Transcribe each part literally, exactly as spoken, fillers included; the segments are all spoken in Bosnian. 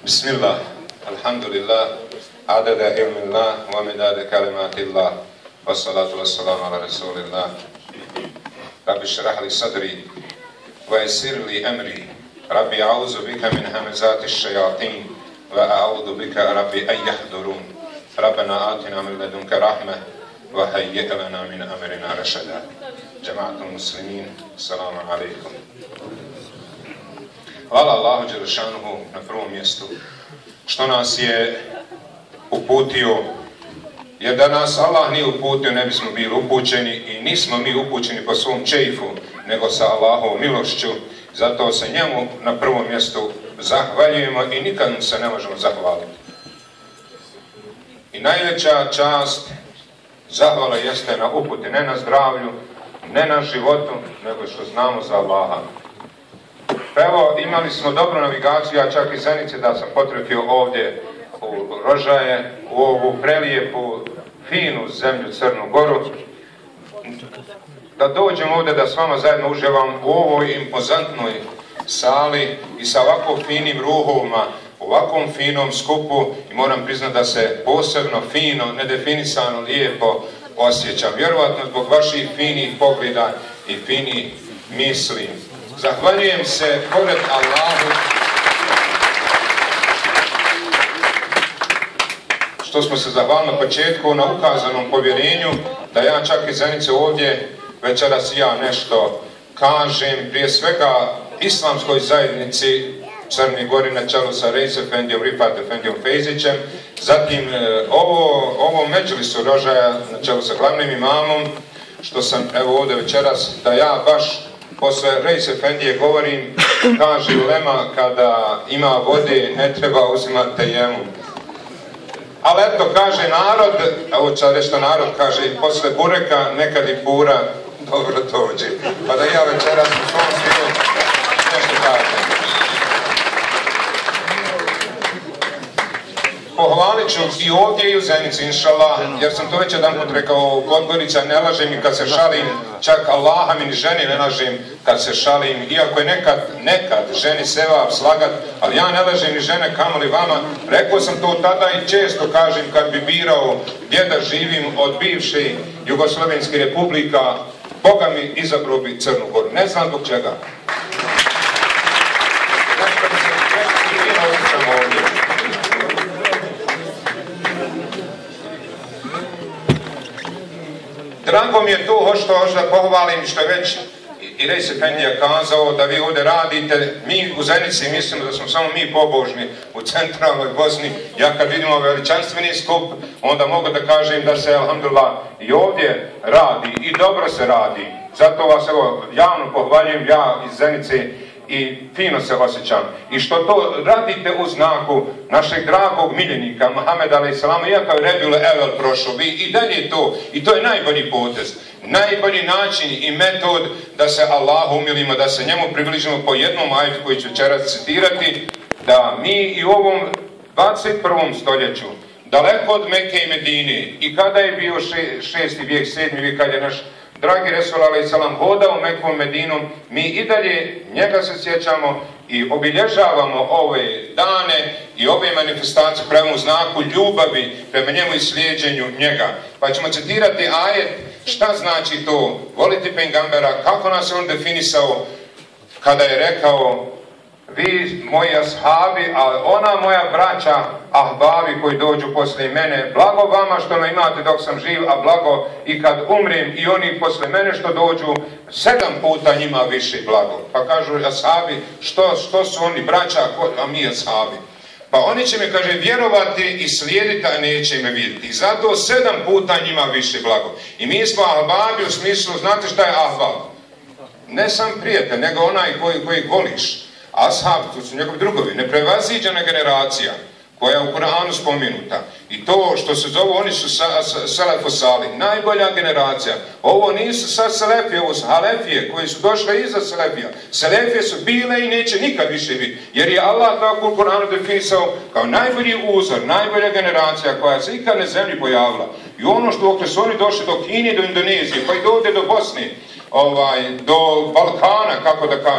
Bismillah, alhamdulillah, adada ilmillah, wa midada kalimatillah, wa salatu wa salamu ala rasulillah. Rabbi šrah li sadri, wa esir li amri, Rabbi a'udhu bika min hamazati šayatin, wa a'udhu bika Rabbi an yahdurun. Rabbana atina min ladunka rahmah, wa hayyi' lana min amrina rashada. Jama'atul muslimin, assalamu alaikum. Hvala Allahu Đelešanuhu na prvom mjestu što nas je uputio, jer da nas Allah nije uputio ne bismo bili upućeni i nismo mi upućeni po svom čeifu, nego sa Allahovom milošću. Zato se njemu na prvom mjestu zahvaljujemo i nikad mu se ne možemo zahvaliti. I najveća čast zahvala jeste na uputi, ne na zdravlju, ne na životu, nego što znamo za Allaha. Pa evo, imali smo dobru navigaciju, ja čak iz Zenice da sam potrefio ovdje u Rožaje, u ovu prelijepu, finu zemlju Crnu Goru, da dođem ovdje da s vama zajedno uživam u ovoj impozantnoj sali i sa ovako finim ruhovima, u ovakvom finom skupu, i moram priznati da se posebno fino, nedefinisano, lijepo osjećam. Vjerovatno zbog vaših finih pogleda i finih misli. Zahvaljujem se pored Allahu što smo se zahvalili na početku na ukazanom povjerenju da ja čak iz Zenice ovdje večeras ja nešto kažem, prije svega islamskoj zajednici Crne Gori na čelu sa Reis Efendijom, Rifat Efendijom Fejzićem, zatim ovo, ovo Međlisu Rožaja na čelu sa glavnim imamom, što sam evo ovdje večeras da ja baš posle Reis Efendije govorim, kaže ulema, kada ima vode ne treba uzimati tejemum. Ali eto, kaže narod, evo ću reći što narod kaže, posle bureka nekad i pura dobro dođe. Pa da ja večeras u svom stilu nešto kažem. Pohvalit ću i ovdje i u Zenici, inšallah, jer sam to već jedan put rekao, Podgorica, ne lažem i kad se šalim, čak Allaha mi ni ženi ne lažem kad se šalim, iako je nekad, nekad ženi sevap slagat, ali ja ne lažem ni žene, kamoli vama. Rekao sam to tada i često kažem kad bi birao gdje da živim od bivše Jugoslovenske republika, Boga mi izabrao bi Crnu Goru. Ne znam zbog čega. Nešto bi se nešto fino učam ovdje. Drago mi je tu, hoću da pohvalim što je već i Reis Efendija kazao da vi ovdje radite. Mi u Zenici mislimo da smo samo mi pobožni u centralnoj Bosni. Ja kad vidim ovaj veličanstveni skup, onda mogu da kažem da se, alhamdulillah, i ovdje radi i dobro se radi. Zato vas evo javno pohvaljujem, ja iz Zenice, i fino se osjećam. I što to radite u znaku našeg dragog miljenika Muhameda alejhi selam, iako je Rebiul Evvel prošao, vi i dalje to, i to je najbolji potez, najbolji način i metod da se Allahu umilimo, da se njemu približimo po jednom ajetu koji ću večeras citirati, da mi i u ovom dvadeset prvom stoljeću, daleko od Mekke i Medine, i kada je bio še, šesti vijek, sedmi vijek, kad je naš dragi Resul alejhi selam hodao Mekom Medinom, mi i dalje njega se sjećamo i obilježavamo ove dane i ove manifestacije prema u znaku ljubavi prema njemu i slijeđenju njega. Pa ćemo citirati ajet šta znači to voliti pejgambera, kako nas je on definisao kada je rekao: vi moji ashabi, a ona moja braća ahbabi koji dođu poslije mene, blago vama što me imate dok sam živ, a blago i kad umrem i oni poslije mene što dođu, sedam puta njima više blago. Pa kažu ashabi, što, što su oni braća, a mi ashabi? Pa oni će me, kaže, vjerovati i slijediti, a neće me vidjeti. Zato sedam puta njima više blago. I mi smo ahbabi u smislu, znate šta je ahbab? Ne sam prijatelj, nego onaj koji, koji voliš. Ashab, to su njegovi drugovi, neprevaziđena generacija koja je u Kur'anu spomenuta. I to što se zovu, oni su sa, sa, selefosali, najbolja generacija. Ovo nisu sad selefije, ovo su halefije koji su došle iza selefija. Selefije su bile i neće nikad više biti. Jer je Allah tako u Kur'anu definisao kao najbolji uzor, najbolja generacija koja se ikad na zemlji pojavila. I ono što dok su oni došli do Kine, do Indonezije, pa i do ovdje do Bosne, ovaj, do Balkana, kako da kažem,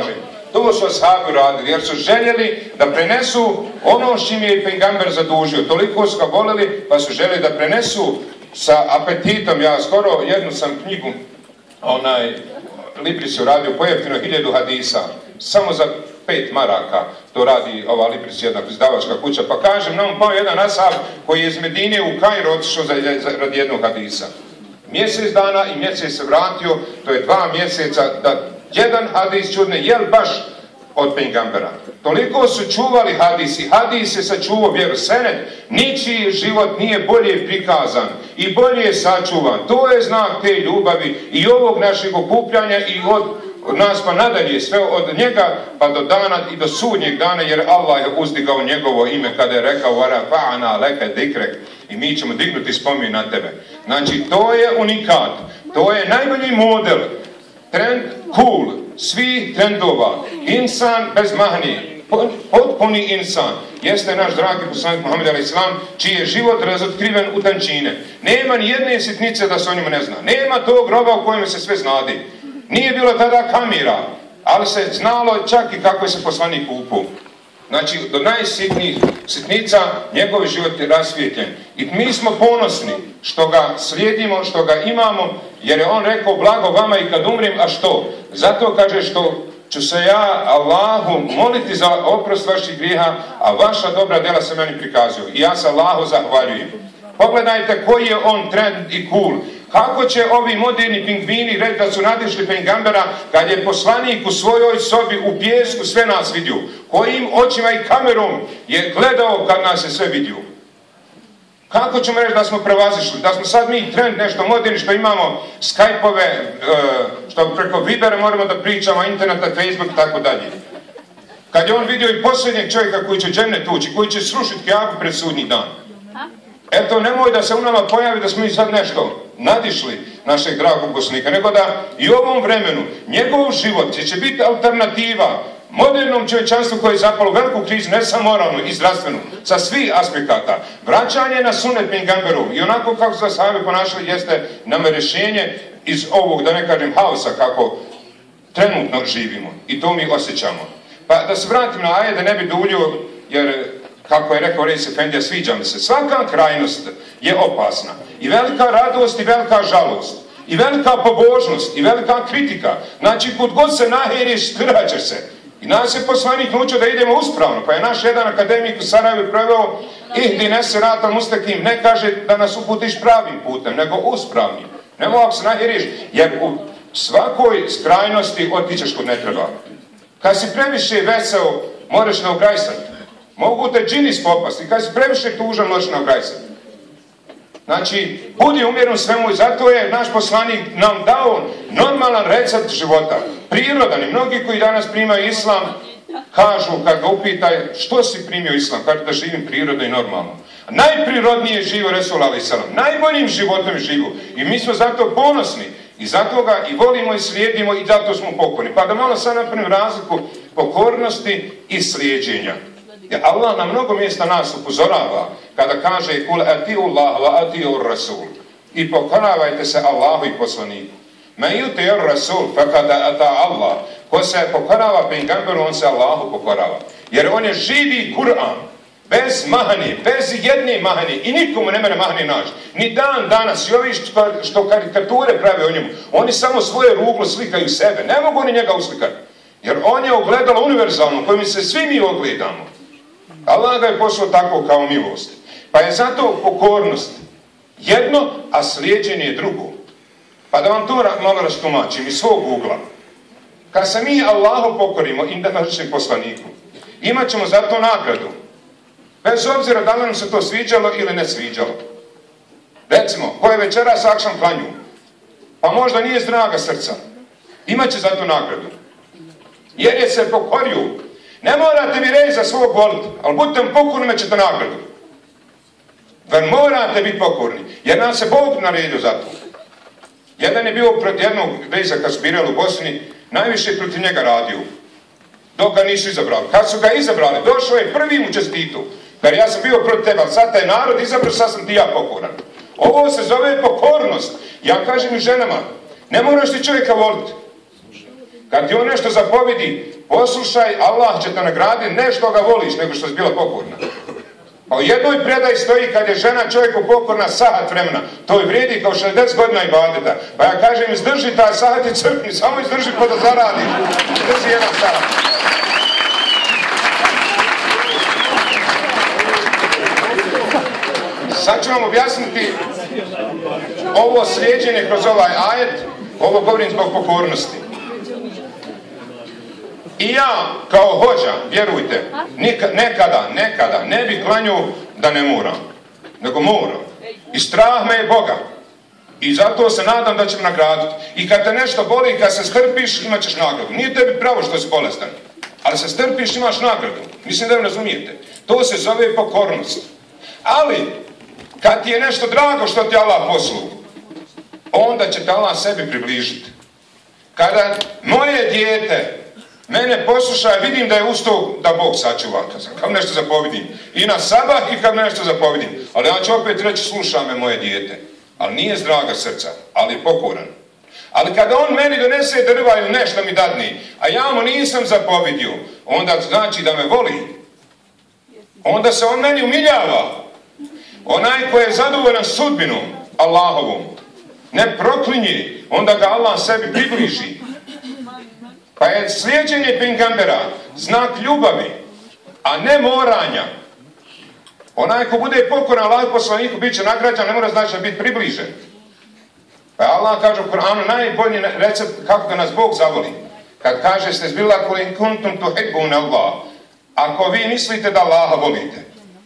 To su ashabi radili, jer su željeli da prenesu ono s čim je i pejgamber zadužio. Toliko su ga volili, pa su željeli da prenesu sa apetitom. Ja skoro jednu sam knjigu, onaj, Libris je uradio pojeftino hiljadu hadisa, samo za pet maraka, to radi ova Libris, jedna izdavačka kuća, pa kažem, nam pao jedan ashab koji je iz Medine u Kairo otišao za, za, radi jednog hadisa. Mjesec dana i mjesec se vratio, to je dva mjeseca, da jedan hadis čudne, jel baš od pejgambera. Toliko su čuvali hadis i hadis je sačuvao vjeru. Sened, ničiji život nije bolje prikazan i bolje sačuvan. To je znak te ljubavi i ovog našeg okupljanja i od, od nas pa nadalje, sve od njega pa do dana i do sudnjeg dana, jer Allah je uzdigao njegovo ime kada je rekao وَرَفَعْنَا لَكَ ذِكْرَكَ i mi ćemo dignuti spomin na tebe. Znači, to je unikat, to je najbolji model. Trend cool, svih trendova, insan bez mahni, potpuni insan, jeste naš dragi poslanik Muhammed alejhi selam, čiji je život razotkriven u tančine. Nema ni jedne sitnice da se o njemu ne zna. Nema tog groba u kojem se sve znadi. Nije bilo tada kamera, ali se znalo čak i kako je se poslanik upao. Znači, do najsitnijih sitnica njegov život je rasvijetljen. I mi smo ponosni što ga slijedimo, što ga imamo, jer je on rekao blago vama i kad umrim, a što? Zato kaže što ću se ja Allahu moliti za oprost vaših grijeha, a vaša dobra djela se meni prikazuju. I ja se Allahu zahvaljujem. Pogledajte koji je on trend i cool. Kako će ovi moderni pingvini reći da su nadišli pejgambera kad je poslanik u svojoj sobi u pijesku sve nas vidio? Kojim očima i kamerom je gledao kad nas je sve vidio? Kako ćemo reći da smo prevazišli? Da smo sad mi trend nešto moderni što imamo Skype-ove, što preko Vibera moramo da pričamo, interneta, Facebook i tako dalje. Kad je on vidio i posljednjeg čovjeka koji će džennet ući, koji će srušiti Kjabu pred sudnji dan. Eto, nemoj da se u nama pojavi da smo mi sad nešto nadišli našeg dragog poslanika, nego da i u ovom vremenu njegov život će biti alternativa modernom čovječanstvu koje je zapalo veliku krizu, ne samo moralnu i zdravstvenu, sa svih aspekata. Vraćanje na sunnet pejgamberov i onako kako su ashabi ponašali jeste nama rješenje iz ovog, da ne kažem, haosa kako trenutno živimo. I to mi osjećamo. Pa da se vratim na ajet, da ne bi duljio, jer kako je rekao Reis Efendija, sviđa mi se. Svaka krajnost je opasna. I velika radost i velika žalost. I velika pobožnost i velika kritika. Znači, kud god se nahiriš, straćeš se. I nas je poslanik naučio da idemo uspravno. Pa je naš jedan akademik u Sarajevu preveo Ihdine siratal mustakim, ne kaže da nas uputiš pravim putem, nego uspravnim. Nemoj ako se nahiriš, jer u svakoj krajnosti otičeš kod ne treba. Kad si previše veseo, moraš na ograjsati. Mogu te džini spopasti. Kad si previše tužan, možeš na ograjsati. Znači, budi umjeren svemu i zato je naš poslanik nam dao normalan recept života. Prirodan. I mnogi koji danas primaju islam kažu, kad ga upitaj, što si primio islam? Kaže da živim prirodno i normalno. Najprirodnije živo Resul alejhi selam. Najboljim životom živu. I mi smo zato ponosni. I zato ga i volimo i slijedimo i zato smo pokorni. Pa da malo sad napravim razliku pokornosti i slijedjenja. Jer Allah na mnogo mjesta nas upozorava kada kaže kul atiu Allah wa atiu Rasul. I pokoravajte se Allahu i poslaniku. Ma yuti Rasul fa kada ata Allah. Ko se pokorava pejgamberu, on se Allahu pokorava. Jer on je živi Kur'an. Bez mahani, bez jedne mahani. I nikomu ne mene mahani naći. Ni dan danas. I ovi što, što karikature prave o njemu. Oni samo svoje ruglo slikaju sebe. Ne mogu ni njega uslikati. Jer on je ogledalo univerzalno kojim se svi mi ogledamo. Allah ga je poslao tako kao milost. Pa je zato pokornost jedno, a slijedjenje je drugo. Pa da vam to malo rastumačim iz svog ugla. Kad se mi Allahu pokorimo i našem poslaniku, imat ćemo za to nagradu. Bez obzira da li nam se to sviđalo ili ne sviđalo. Recimo, ko je večeras akšam klanju, pa možda nije zdraga srca, imat će za to nagradu. Jer je se pokorio. Ne morate mi reći za svog voliti, ali budite mi pokorni, imat ćete nagradu. Ver morate biti pokorni, jer nam se Bog naredio za to. Jedan je bio protiv jednog veza kad su birali u Bosni, najviše protiv njega radio. Dok ga nisu izabrali. Kad su ga izabrali, došao je prvi mu čestitu. Jer ja sam bio protiv teba, sad taj narod izabrao, sad sam ti ja pokoran. Ovo se zove pokornost. Ja kažem i ženama, ne moraš ti čovjeka voliti. Kad ti on nešto zapovidi, poslušaj, Allah će te nagraditi, ne što ga voliš, nego što si bila pokorna. Pa u jednoj predaji stoji kad je žena čovjeku pokorna sahat vremena. To je vrijedi kao šezdeset godina ibadeta. Pa ja kažem, izdrži taj sahat i crkni, samo izdrži pa da zaradiš. Izdrži jedan sahat. Sad ću vam objasniti ovo slijeđenje kroz ovaj ajet. Ovo govorim zbog pokornosti. I ja, kao hođa, vjerujte, nekada, nekada ne bi klanju da ne moram, nego moram. I strah me je Boga. I zato se nadam da će me nagraditi. I kad te nešto boli i kad se strpiš, imat ćeš nagradu. Nije tebi pravo što si bolestan, ali se strpiš, imaš nagradu. Mislim da ne razumijete. To se zove pokornost. Ali, kad ti je nešto drago što ti Allah poslu, onda će te Allah sebi približiti. Kada moje dijete mene posluša, vidim da je ustao da Bog sačuva, kad nešto zapovidim. I na sabah i kad nešto zapovidim. Ali ja ću opet reći, sluša me moje dijete. Ali nije zdraga srca, ali je pokoran. Ali kada on meni donese drva ili nešto mi dadni, a ja mu nisam zapovidio, onda znači da me voli. Onda se on meni umiljava. Onaj koji je zadovoljan sudbinom Allahovom, ne proklinje, onda ga Allah sebi približi. Pa je slijeđenje pejgambera znak ljubavi, a ne moranja. Onaj ko bude pokoran Allahu poslaniku bit će nagrađen, ne mora znači da biti približen. Pa Allah kaže u Kur'anu najbolji recept kako da nas Bog zavoli. Kad kaže ste zbila kul in kuntum tuhibbuna Allah. Ako vi mislite da Allaha volite,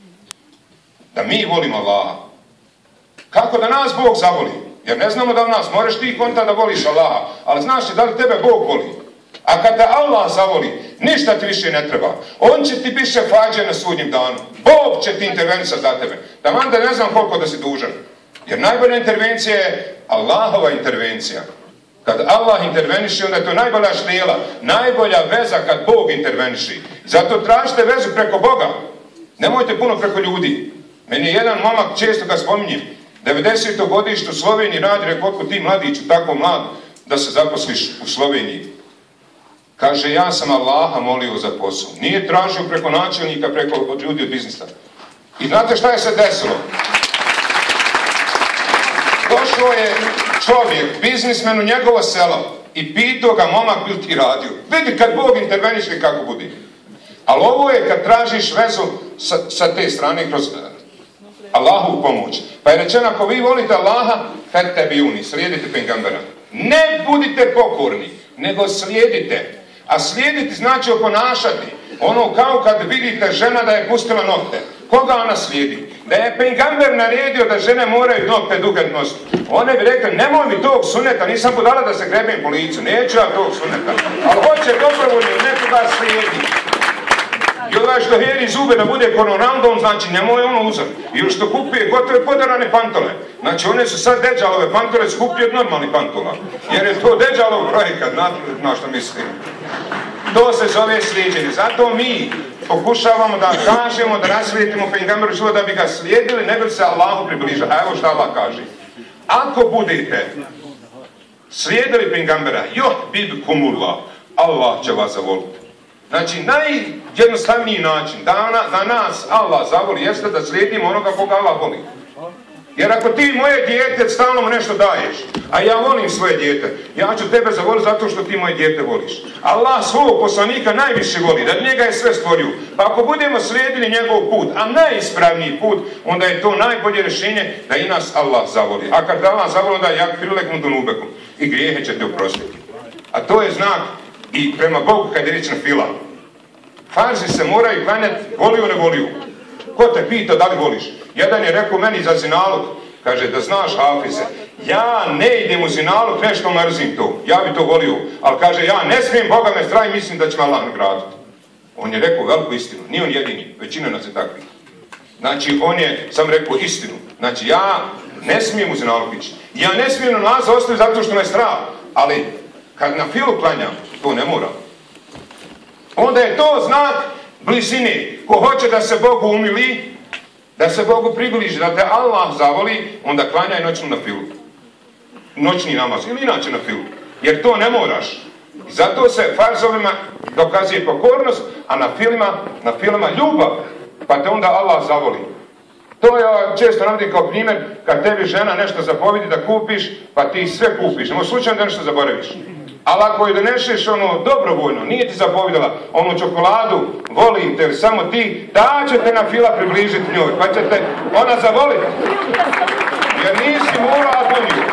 da mi volimo Allaha, kako da nas Bog zavoli? Jer ne znamo da nas moraš ti konta da voliš Allaha, ali znaš li da li tebe Bog voli? A kada Allah zavoli, ništa ti više ne treba. On će ti više fađe na sudnjem danu. Bog će ti intervenisati za tebe. Da vam da ne znam koliko da si dužan. Jer najbolja intervencija je Allahova intervencija. Kad Allah interveniši, onda je to najbolja štela, najbolja veza kad Bog interveniši. Zato tražite vezu preko Boga. Nemojte puno preko ljudi. Meni je jedan momak, često ga spominjem, devedeseto godište u Sloveniji radi, rekao, otko ti mladiću, tako mlad, da se zaposliš u Sloveniji. Kaže, ja sam Allaha molio za posao. Nije tražio preko načelnika, preko od ljudi od biznisa. I znate šta je se desilo? Došao je čovjek, biznismen u njegovo selo i pitao ga, momak, bil ti radio? Vidi kad Bog interveniše kako budi. Ali ovo je kad tražiš vezu sa, sa te strane kroz Allahovu pomoć. Pa je rečeno, ako vi volite Allaha, kad tebi uni, slijedite pejgambera. Ne budite pokorni, nego slijedite. A slijediti znači oponašati. Ono kao kad vidite žena da je pustila nokte. Koga ona slijedi? Da je pejgamber naredio da žene moraju nokte duge nositi. One bi rekli, nemoj mi tog suneta, nisam budala da se grebem po licu. Neću ja tog suneta. Ali hoće dobrovoljno nekoga slijedi. I ovaj što heri zube da bude koronandom, znači nemoj ono uzeti. Ili što kupuje gotove podarane pantole. Znači one su sad deđalove pantole skuplje od normalnih pantola. Jer je to deđalov projekat, na što mislim. To se zove slijeđenje. Zato mi pokušavamo da kažemo, da naslijedimo pejgamberu život da bi ga slijedili, ne bi se Allahu približili. A evo što Allah kaže. Ako budete slijedili pejgambera, joh bid kumullah, Allah će vas zavoliti. Znači, najjednostavniji način da, na, da nas Allah zavoli jeste da slijedimo onoga koga Allah voli. Jer ako ti moje dijete stalno mu nešto daješ, a ja volim svoje dijete, ja ću tebe zavoliti zato što ti moje dijete voliš. Allah svog poslanika najviše voli, da njega je sve stvorio. Pa ako budemo slijedili njegov put, a najispravniji put, onda je to najbolje rješenje da i nas Allah zavoli. A kad Allah zavoli, da jak prilekom dunubekom i grijehe će te oprostiti. A to je znak i prema Bogu kad je riječ na fila. Farzi se moraju klanjati, voliju ne voliju. Ko te pita da li voliš? Jedan je rekao meni za zinalog, kaže da znaš Hafize, ja ne idem u zinalog, nešto mrzim to, ja bi to volio, ali kaže ja ne smijem, Boga me strah i mislim da će me Allah nagraditi. On je rekao veliku istinu, nije on jedini, većina nas je takvi. Znači on je sam rekao istinu, znači ja ne smijem u zinalog ići, ja ne smijem namaz ostaviti zato što me strah, ali kad na filu klanjam, to ne moram. Onda je to znak blizine. Ko hoće da se Bogu umili, da se Bogu približi, da te Allah zavoli, onda klanjaj noćnu na filu. Noćni namaz ili inače na filu. Jer to ne moraš. I zato se farzovima dokazuje pokornost, a na filma, na filma ljubav, pa te onda Allah zavoli. To ja često navodim kao primjer, kad tebi žena nešto zapovidi da kupiš, pa ti sve kupiš. Nemo slučajno da nešto zaboraviš. Ali ako je donešeš ono dobrovoljno, nije ti zapovidala onu čokoladu, volim te, ili samo ti, da će te na fila približiti njoj, pa će te ona zavoliti. Jer nisi morala volju.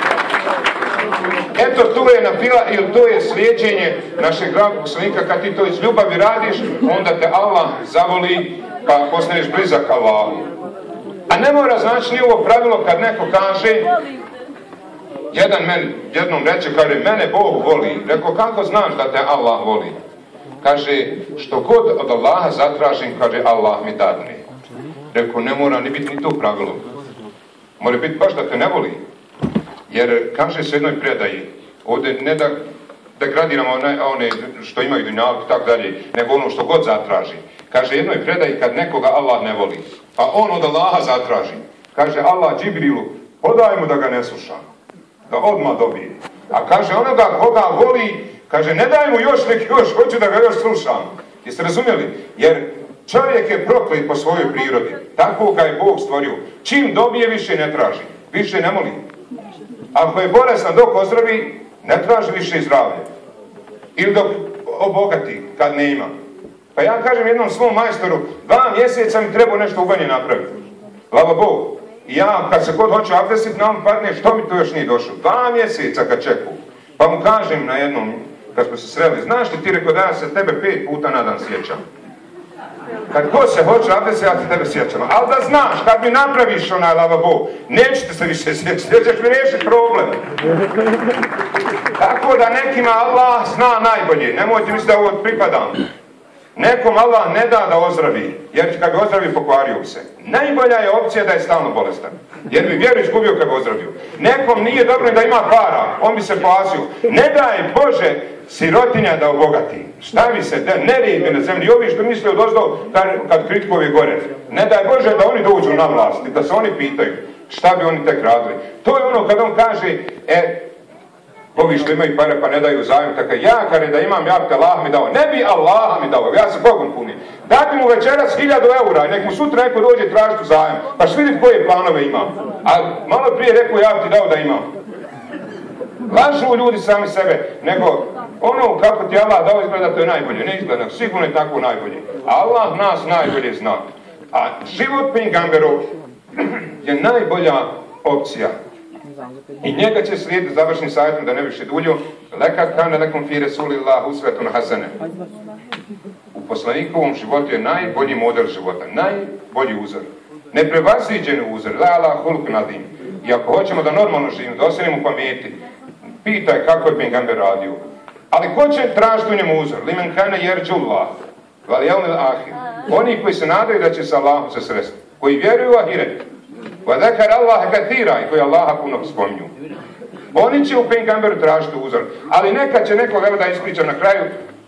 Eto, tu je na fila, ili to je slijeđenje našeg glavnog poslanika, kad ti to iz ljubavi radiš, onda te Allah zavoli, pa postaneš blizak Allahu. A ne mora znači ni ovo pravilo kad neko kaže, jedan men, jednom reče, kaže, mene Bog voli. Rekao, kako znaš da te Allah voli? Kaže, što god od Allaha zatražim, kaže, Allah mi dadne. Rekao, ne mora ni biti ni to pravilo. Mora biti baš da te ne voli. Jer, kaže se jednoj predaji, ovdje ne da degradiramo one, one što imaju dunjalku i tako dalje, nego ono što god zatraži. Kaže, jednoj predaji kad nekoga Allah ne voli, pa on od Allaha zatraži. Kaže, Allah Džibrilu, podaj mu da ga ne slušamo. Da odmah dobije. A kaže, onoga koga voli, kaže, ne daj mu još neki još, hoću da ga još slušam. Jeste razumjeli? Jer čovjek je proklet po svojoj prirodi. Tako ga je Bog stvorio. Čim dobije, više ne traži. Više ne moli. Ako je bolestan dok ozdravi, ne traži više zdravlje. Ili dok obogati, kad ne ima. Pa ja kažem jednom svom majstoru, dva mjeseca mi treba nešto u banji napraviti. Hvala Bogu. I ja, kad se god hoću abdestit, na on padne, što mi to još nije došlo? Dva mjeseca kad čeku. Pa mu kažem na jednom, kad smo se sreli, znaš li ti, rekao, da ja se tebe pet puta na dan sjećam. Kad god se hoće abdestit, ja se tebe sjećam. Ali da znaš, kad mi napraviš onaj, hvala Bogu, nećete se više sjećati, jer ćeš mi riješiti problem. Tako da nekima Allah zna najbolje, nemojte misliti da ovo pripadam. Nekom Allah ne da da ozdravi, jer kad bi ozdravi pokvario bi se. Najbolja je opcija da je stalno bolestan, jer bi vjeru izgubio kad bi ozdravio. Nekom nije dobro da ima para, on bi se pasio. Ne daj Bože sirotinja da obogati. Stavi se, da nerijedi na zemlji. Ovi što misle odozdo kad, kad kritikovi gore. Ne daj Bože da oni dođu na vlast i da se oni pitaju šta bi oni tek radili. To je ono kad on kaže, e, ovi što imaju pare pa ne daju zajem, tako ja kada da imam, ja bi te Allah mi dao. Ne bi Allah mi dao, ja se Bogom punim. Dati mu večeras hiljadu eura, nek mu sutra neko dođe tražiti zajem, pa vidjeti koje planove ima. A malo prije rekao, ja bi ti dao da imam. Lažu ljudi sami sebe, nego ono kako ti Allah dao izgleda, to je najbolje. Ne izgleda, sigurno je tako najbolje. Allah nas najbolje zna. A život pejgamberov je najbolja opcija. I njega će slijediti završnim savjetom, da ne više duljio, lekad kane lekum fi Rasulillah usvetun hasene. U poslanikovom životu je najbolji model života, najbolji uzor. Neprevaziđeni uzor, la ala hulk nadim. I ako hoćemo da normalno živimo, da ostanemo pameti, pitaj kako je pejgamber radio. Ali ko će tražiti u njemu uzor? Limen kane jerđullah, val jelmil ahir. Oni koji se nadaju da će sa Allahom se sresti, koji vjeruju u ahiret. Vadekar Allah katira i koji Allaha puno spominju. Oni će u pejgamberu tražiti uzor. Ali nekad će nekog, evo da ispričam na kraju,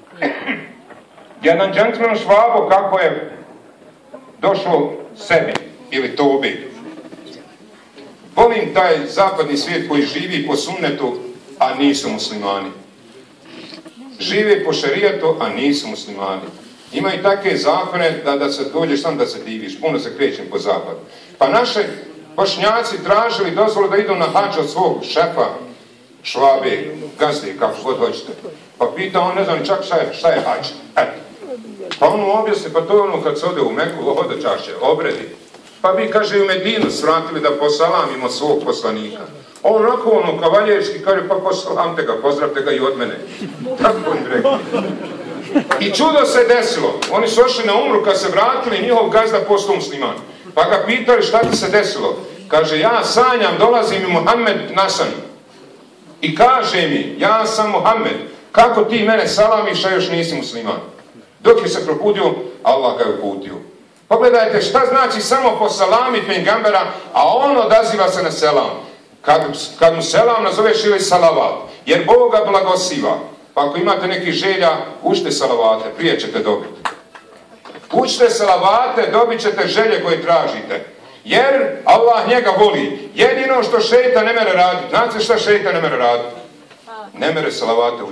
jedan džentlmen Švabo kako je došao sebi ili tobi. Volim taj zapadni svijet koji živi po sunnetu, a nisu muslimani. Žive po šerijatu, a nisu muslimani. Imaju takve zakone da, da se dođeš sam da se diviš, puno se krećem po zapadu. Pa naše Bošnjaci tražili dozvolu da idu na hađ od svog šefa, Švabe, gazde, kako god hoćete. Pa pita on, ne znam čak šta je, šta je hađ. E. Pa on mu objasni, pa to je ono kad se ode u Meku, hodočašće, obredi. Pa bi, kaže, u Medinu svratili da posalamimo svog poslanika. On onako ono kavaljerski kaže, pa posalamte ga, pozdravte ga i od mene. Tako on rekao. I čudo se desilo. Oni su ošli na umru, kad se vratili, njihov gazda postao musliman. Pa ga pitali šta ti se desilo. Kaže, ja sanjam, dolazi mi Muhammed nasan. I kaže mi, ja sam Muhammed, kako ti mene salamiš, a još nisi musliman. Dok je se probudio, Allah ga je uputio. Pogledajte šta znači samo posalamit pejgambera, a on odaziva se na selam. Kad, kad mu selam nazoveš ili salavat, jer Bog ga blagosiva. Pa ako imate neki želja, učite salavate, prije ćete dobiti. Učite salavate, dobit ćete želje koje tražite. Jer Allah njega voli. Jedino što šeitan ne mere raditi. Znate šta šeitan ne mere raditi? Ne mere salavate učiti.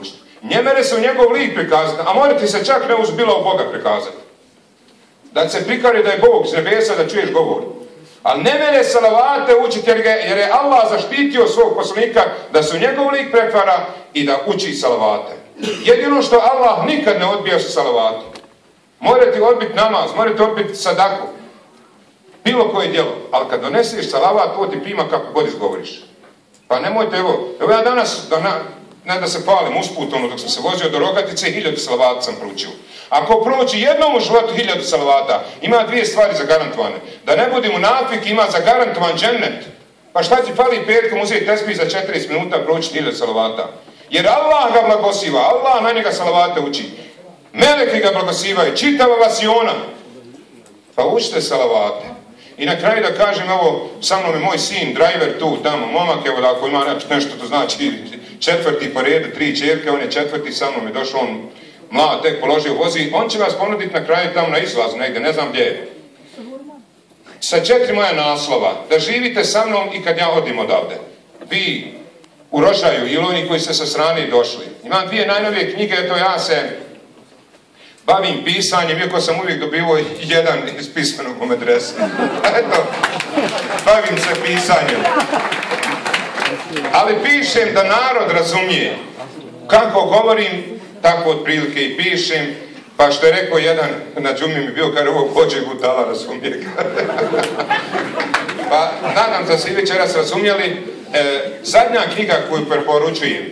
Njemere se u njegov lik prikazati, a more ti se čak ne uzbila u Boga prikazati. Da se prikari da je Bog iz nebesa, da čuješ govor. Ali ne mene salavate učiti jer, jer je Allah zaštitio svog poslanika da se u njegov lik pretvara i da uči salavate. Jedino što Allah nikad ne odbija su salavate. Morate odbiti namaz, morate odbiti sadaku. Bilo koje djelo. Ali kad doneseš salavat, to ti prima kako god izgovoriš. Pa nemojte, evo, evo ja danas, da na, ne da se palim usput, ono, dok sam se vozio do Rogatice, hiljadu salavata sam proučio. Ako prouči jednom u životu hiljadu salavata, ima dvije stvari zagarantovane. Da ne budi munafik, ima zagarantovan džennet. Pa šta ti fali petkom uzeti tespih za četrdeset minuta proučiti hiljadu salavata? Jer Allah ga blagosiva, Allah na njega salavate uči. Meleki ga blagosivaju, čitava vasiona. Pa učite salavate. I na kraju da kažem, evo, sa mnom je moj sin, driver tu, tamo, momak, evo, da ako ima nešto, to znači četvrti po redu, tri čerke, on je četvrti, sa mnom je došao, on mlad, tek položio vozi, on će vas ponuditi na kraju tamo na izlazu, negdje, ne znam gdje je. Sa četiri moja naslova, da živite sa mnom i kad ja odim odavde. Vi u Rožaju ili oni koji ste sa strane došli. Imam dvije najnovije knjige, eto ja se bavim pisanjem, iako sam uvijek dobivao jedan iz pismenog u medrese. Eto, bavim se pisanjem. Ali pišem da narod razumije. Kako govorim, tako otprilike i pišem. Pa što je rekao jedan na džumi mi bio, kada ovo hođe gutala razumije ga. Pa nadam da se i večeras razumjeli. E, zadnja knjiga koju preporučujem